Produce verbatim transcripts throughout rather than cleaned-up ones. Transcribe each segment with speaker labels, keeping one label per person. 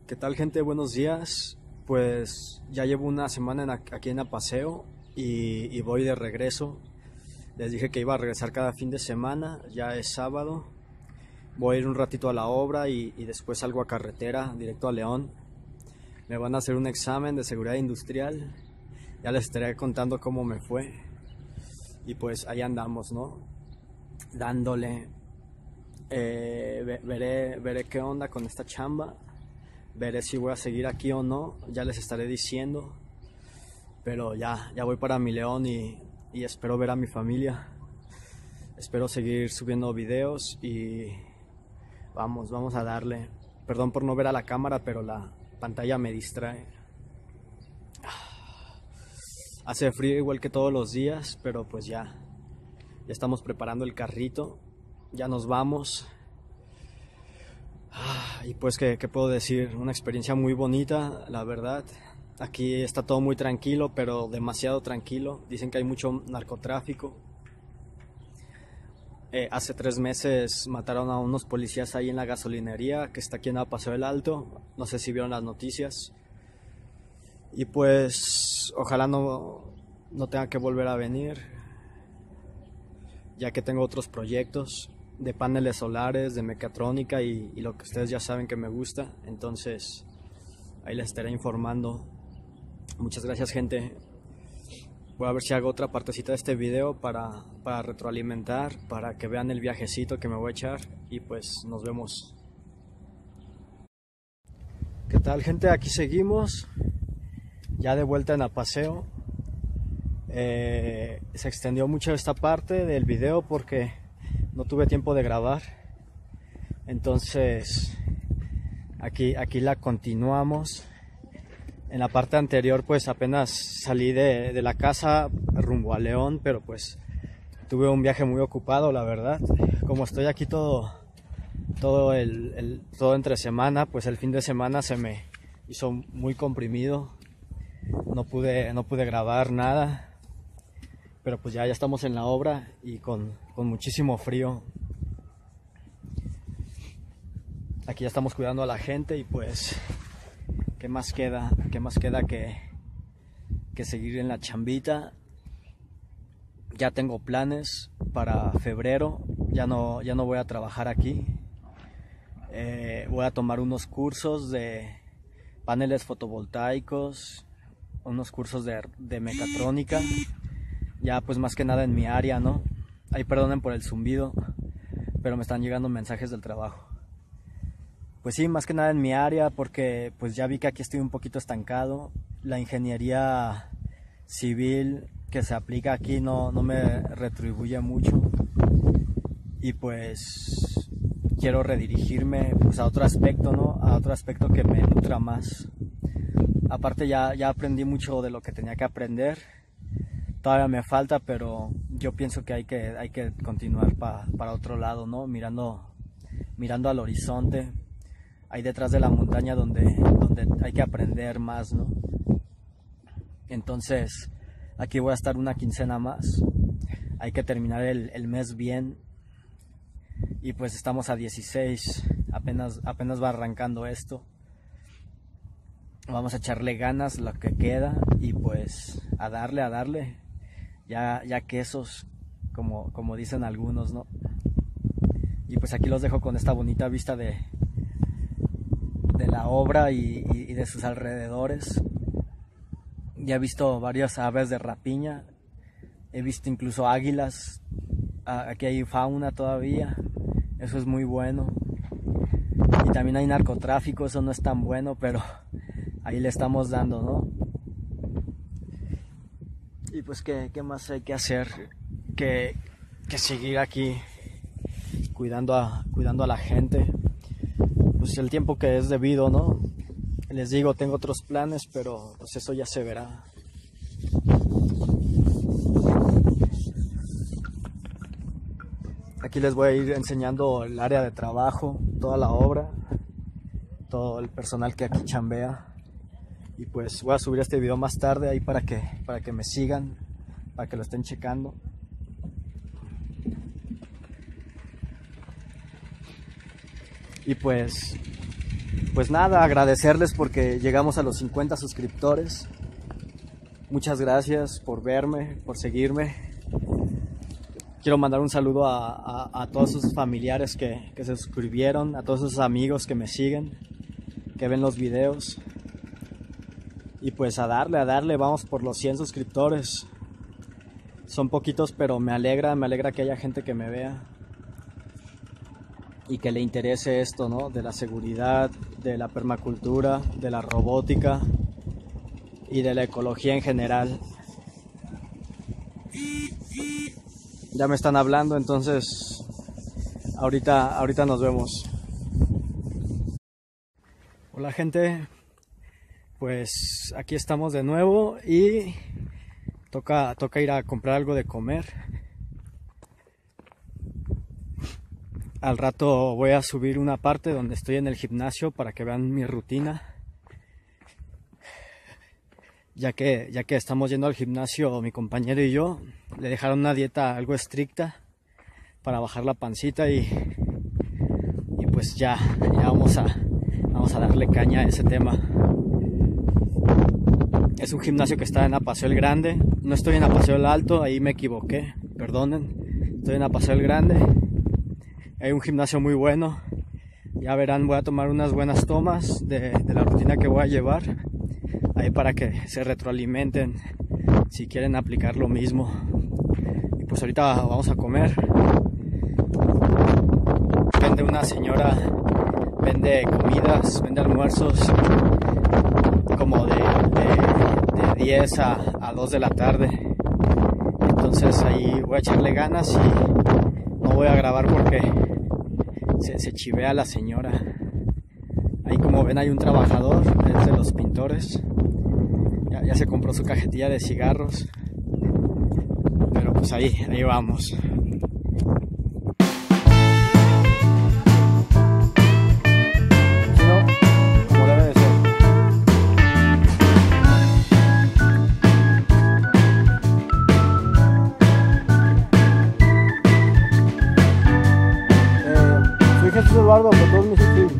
Speaker 1: ¿Qué tal, gente? Buenos días. Pues ya llevo una semana en, aquí en Apaseo y, y voy de regreso. Les dije que iba a regresar cada fin de semana, ya es sábado. Voy a ir un ratito a la obra y, y después salgo a carretera, directo a León. Me van a hacer un examen de seguridad industrial. Ya les estaré contando cómo me fue. Y pues ahí andamos, ¿no? Dándole. Eh, veré, veré qué onda con esta chamba. Veré si voy a seguir aquí o no. Ya les estaré diciendo. Pero ya, ya voy para mi León y, y espero ver a mi familia. Espero seguir subiendo videos y vamos, vamos a darle. Perdón por no ver a la cámara, pero la pantalla me distrae. Hace frío igual que todos los días, pero pues ya, ya estamos preparando el carrito. Ya nos vamos. Y pues, ¿qué, qué puedo decir? Una experiencia muy bonita, la verdad. Aquí está todo muy tranquilo, pero demasiado tranquilo. Dicen que hay mucho narcotráfico. Eh, hace tres meses mataron a unos policías ahí en la gasolinería que está aquí en Paseo del Alto. No sé si vieron las noticias. Y pues, ojalá no, no tenga que volver a venir, ya que tengo otros proyectos de paneles solares, de mecatrónica y, y lo que ustedes ya saben que me gusta. Entonces ahí les estaré informando. Muchas gracias, gente. Voy a ver si hago otra partecita de este video para, para retroalimentar, para que vean el viajecito que me voy a echar. Y pues nos vemos. ¿Qué tal, gente? Aquí seguimos, ya de vuelta en Apaseo. Eh, se extendió mucho esta parte del video porque no tuve tiempo de grabar. Entonces aquí, aquí la continuamos. En la parte anterior pues apenas salí de, de la casa rumbo a León, pero pues tuve un viaje muy ocupado, la verdad. Como estoy aquí todo, todo, el, el, todo entre semana, pues el fin de semana se me hizo muy comprimido. No pude, no pude grabar nada. Pero pues ya, ya estamos en la obra y con, con muchísimo frío. Aquí ya estamos cuidando a la gente y pues ¿qué más queda? ¿Qué más queda que, que seguir en la chambita? Ya tengo planes para febrero. Ya no, ya no voy a trabajar aquí. Eh, voy a tomar unos cursos de paneles fotovoltaicos, unos cursos de, de mecatrónica. Ya pues más que nada en mi área, ¿no? Ahí perdonen por el zumbido, pero me están llegando mensajes del trabajo. Pues sí, más que nada en mi área, porque pues ya vi que aquí estoy un poquito estancado. La ingeniería civil que se aplica aquí no, no me retribuye mucho. Y pues quiero redirigirme pues a otro aspecto, ¿no? A otro aspecto que me nutra más. Aparte ya, ya aprendí mucho de lo que tenía que aprender. Todavía me falta, pero yo pienso que hay que, hay que continuar pa, para otro lado, ¿no? Mirando, mirando al horizonte, ahí detrás de la montaña donde, donde hay que aprender más, ¿no? Entonces, aquí voy a estar una quincena más. Hay que terminar el, el mes bien. Y pues estamos a dieciséis, apenas, apenas va arrancando esto. Vamos a echarle ganas lo que queda y pues a darle, a darle. Ya, ya quesos, como, como dicen algunos, ¿no? Y pues aquí los dejo con esta bonita vista de, de la obra y, y, y de sus alrededores. Ya he visto varias aves de rapiña, he visto incluso águilas. Aquí hay fauna todavía, eso es muy bueno. Y también hay narcotráfico, eso no es tan bueno, pero ahí le estamos dando, ¿no? Y pues ¿qué, qué más hay que hacer que, que seguir aquí cuidando a, cuidando a la gente? Pues el tiempo que es debido, ¿no? Les digo, tengo otros planes, pero pues eso ya se verá. Aquí les voy a ir enseñando el área de trabajo, toda la obra, todo el personal que aquí chambea. Y pues voy a subir este video más tarde ahí para que, para que me sigan, para que lo estén checando. Y pues, pues nada, agradecerles porque llegamos a los cincuenta suscriptores. Muchas gracias por verme, por seguirme. Quiero mandar un saludo a, a, a todos sus familiares que, que se suscribieron, a todos sus amigos que me siguen, que ven los videos. Y pues a darle, a darle, vamos por los cien suscriptores. Son poquitos, pero me alegra, me alegra que haya gente que me vea y que le interese esto, ¿no? De la seguridad, de la permacultura, de la robótica y de la ecología en general. Ya me están hablando, entonces ahorita, ahorita nos vemos. Hola gente, pues aquí estamos de nuevo y toca, toca ir a comprar algo de comer. Al rato voy a subir una parte donde estoy en el gimnasio para que vean mi rutina. Ya que, ya que estamos yendo al gimnasio, mi compañero y yo, le dejaron una dieta algo estricta para bajar la pancita y, y pues ya, ya vamos a, vamos a darle caña a ese tema. Es un gimnasio que está en Apaseo el Grande. No estoy en Apaseo el Alto, ahí me equivoqué, perdonen. Estoy en Apaseo el Grande. Hay un gimnasio muy bueno. Ya verán, voy a tomar unas buenas tomas de, de la rutina que voy a llevar. Ahí para que se retroalimenten si quieren aplicar lo mismo. Y pues ahorita vamos a comer. Vende una señora, vende comidas, vende almuerzos como de, de, de diez a, a dos de la tarde. Entonces ahí voy a echarle ganas y no voy a grabar porque se, se chivea la señora. Ahí como ven hay un trabajador, es de los pintores. Ya, ya se compró su cajetilla de cigarros. Pero pues ahí, ahí vamos.
Speaker 2: Eduardo, por todos mis estudios.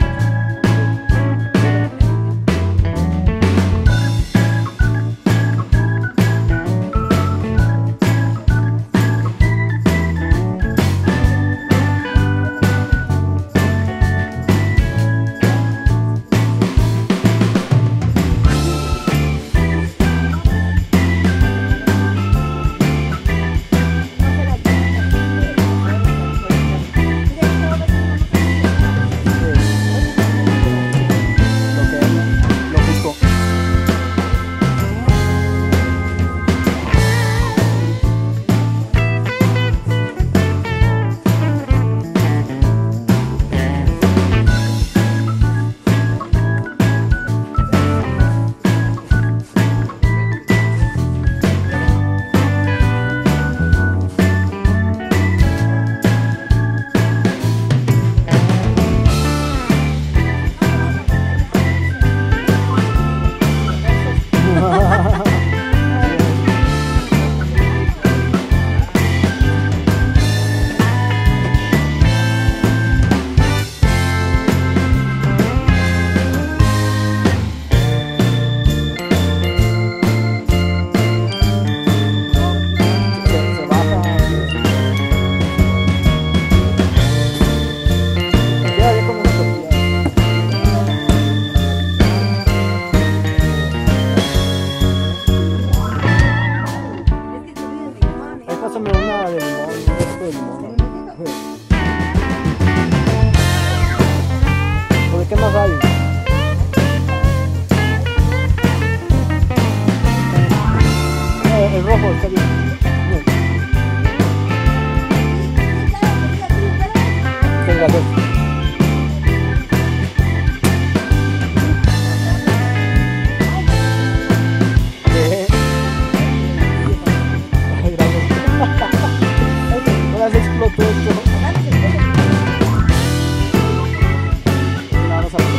Speaker 2: Pásame una de limón, un resto de limón. ¿O de qué más hay? Eh, el rojo está bien. Bien. Venga, gracias. Explotó esto. Vamos a ver.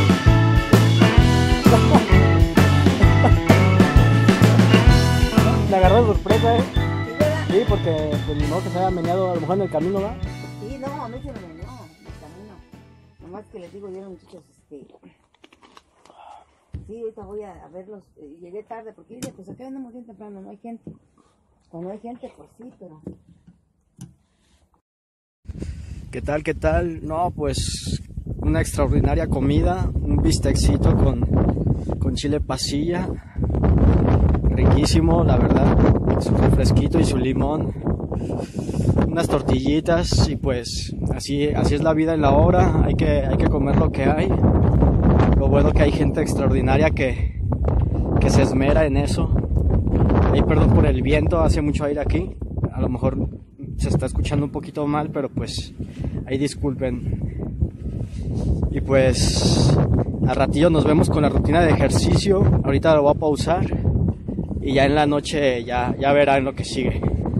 Speaker 2: Me agarró de sorpresa, eh. Sí, porque pues ni modo que se haya meneado a lo mejor en el camino, ¿verdad?
Speaker 3: Sí, no, a mí se me meneó en el camino. Nomás que les digo yo a los muchachos, este, sí, ahorita voy a, a verlos. Eh, llegué tarde porque dije, pues acá andamos bien temprano, no hay gente. Cuando hay gente, pues sí, pero...
Speaker 1: ¿Qué tal, qué tal? No, pues una extraordinaria comida, un bistecito con, con chile pasilla, riquísimo, la verdad, su refresquito y su limón, unas tortillitas y pues así, así es la vida en la obra, hay que, hay que comer lo que hay. Lo bueno que hay gente extraordinaria que, que se esmera en eso. Ay, perdón por el viento, hace mucho aire aquí, a lo mejor se está escuchando un poquito mal, pero pues ahí disculpen. Y pues al ratillo nos vemos con la rutina de ejercicio. Ahorita lo voy a pausar y ya en la noche ya, ya verán lo que sigue.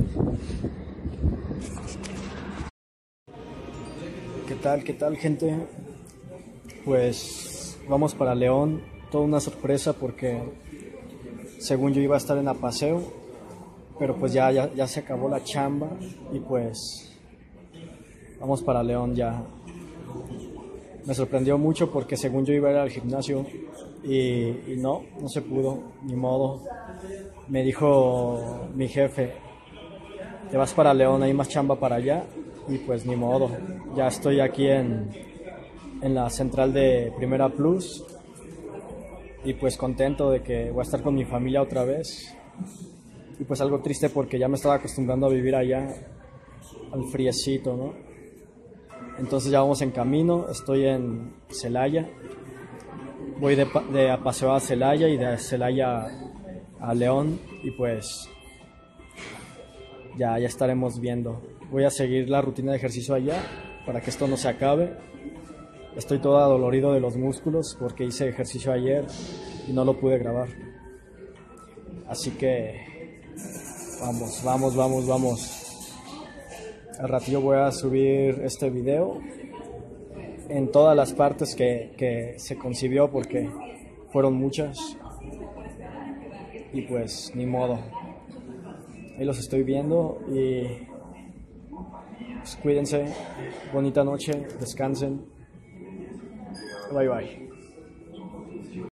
Speaker 1: ¿Qué tal, qué tal, gente? Pues vamos para León, toda una sorpresa porque según yo iba a estar en Apaseo, pero pues ya, ya, ya se acabó la chamba y pues vamos para León ya. Me sorprendió mucho porque según yo iba a ir al gimnasio y, y no, no se pudo, ni modo. Me dijo mi jefe, te vas para León, hay más chamba para allá y pues ni modo. Ya estoy aquí en, en la central de Primera Plus y pues contento de que voy a estar con mi familia otra vez. Y pues algo triste porque ya me estaba acostumbrando a vivir allá, al friecito, ¿no? Entonces ya vamos en camino, estoy en Celaya, voy de, de a paseo a Celaya y de Celaya a León y pues ya, ya estaremos viendo. Voy a seguir la rutina de ejercicio allá para que esto no se acabe. Estoy todo adolorido de los músculos porque hice ejercicio ayer y no lo pude grabar. Así que vamos, vamos, vamos, vamos. Al ratillo voy a subir este video en todas las partes que, que se concibió porque fueron muchas. Y pues ni modo. Ahí los estoy viendo y pues cuídense. Bonita noche, descansen. Bye bye.